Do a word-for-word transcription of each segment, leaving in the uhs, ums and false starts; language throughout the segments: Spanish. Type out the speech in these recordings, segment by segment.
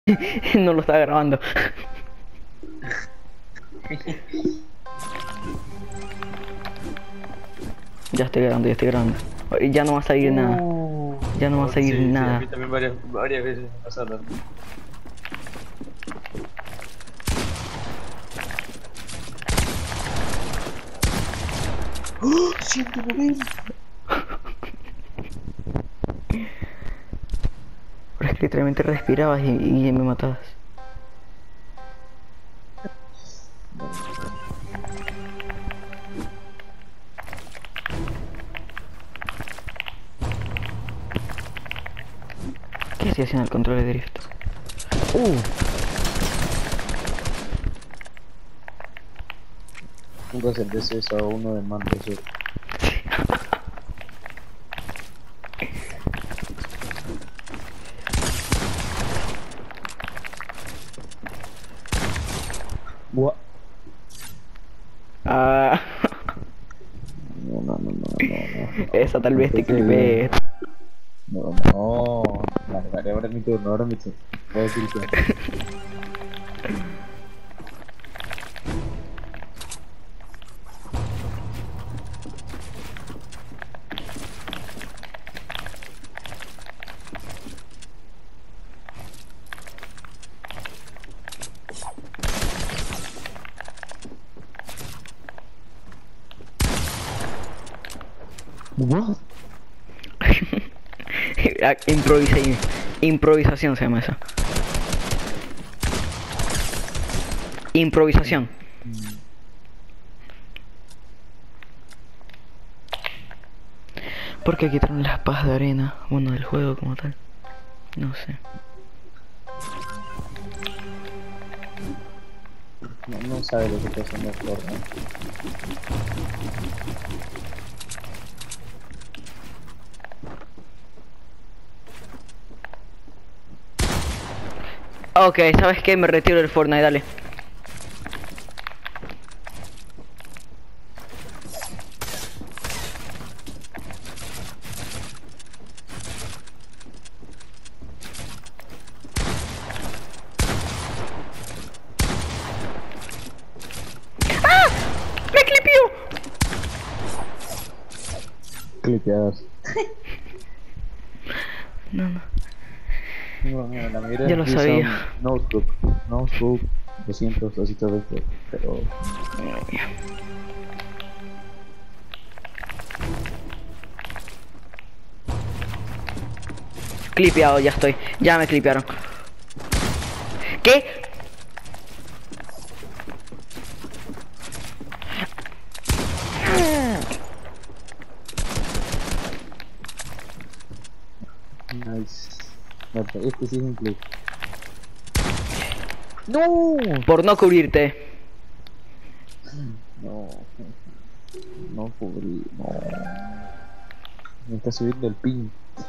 No lo estaba grabando. Ya estoy grabando, ya estoy grabando. Ya no va a salir nada. Uh, Ya no va a no, salir sí, sí, a nada. mí también varias, varias veces me pasaron. ¡Oh! ciento noventa. Pero es que literalmente respirabas y, y me matabas. ¿Qué estoy haciendo el control de drift? Uh, Nunca se le hace eso a uno de mando, sí. Buah. ah, No, no, no, no, no, no. esa tal No vez te empecé bien. clipé. No, no. Vale, vale, ahora es mi turno, ahora es mi turno. Voy a cliquear. What? Improvisa improvisación se llama eso. Improvisación. ¿Por qué quitaron las pajas de arena? Bueno, del juego como tal. No sé. No, no sabe lo que está haciendo el Fortnite. Ok, ¿sabes qué? Me retiro del Fortnite, dale. ¡Me clipió! Cliqueadas. No, no. No, no, la mayoría Ya lo aquí son sabía. notebook, notebook, doscientos, así todo esto, pero Clipeado, ya estoy. Ya me clipearon. ¿Qué? nice. Bueno, este sí es un clip. No, Por no cubrirte. no, no cubrí, no. Me está subiendo el ping.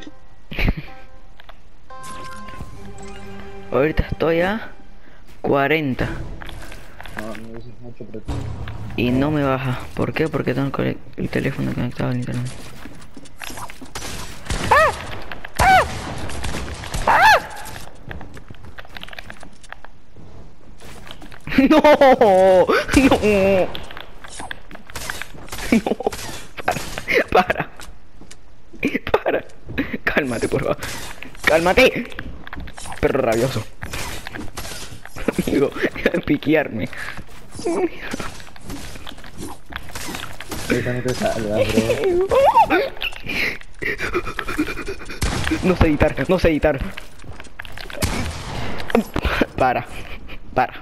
Ahorita estoy a cuarenta. No, no eso es mucho para ti. Y no No, me baja. ¿Por qué? Porque tengo el, el teléfono conectado al internet. No, no, no, para, para, para, cálmate por favor, cálmate, perro rabioso, amigo, piquearme, esa no te salva, bro. no sé editar, no sé editar, para, para,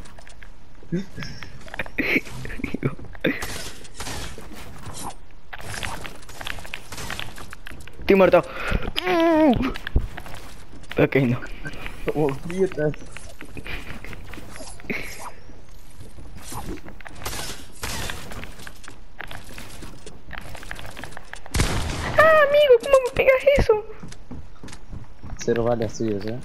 estoy muerto, ok, no. Como grietas. Ah, amigo, ¿cómo me pegas eso? Cero balas tuyas, eh.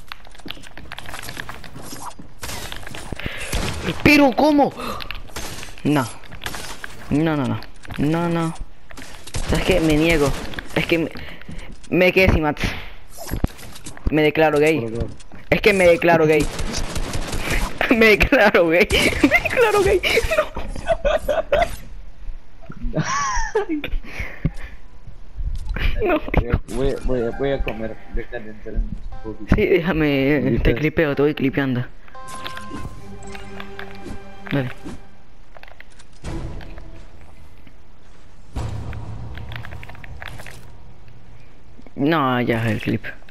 Pero ¿cómo? No. No, no, no. No, no. ¿Sabes qué? Me niego. Es que me, me quedé sin mats. Me declaro gay. Por favor. Es que me declaro gay. Me declaro gay. Me declaro gay. No. No. Voy, a- voy, a- voy a comer, voy a calentar un poquito. Sí, déjame. Te Ahorita- clipeo, te voy clipeando. Dale. No, ya es el clip.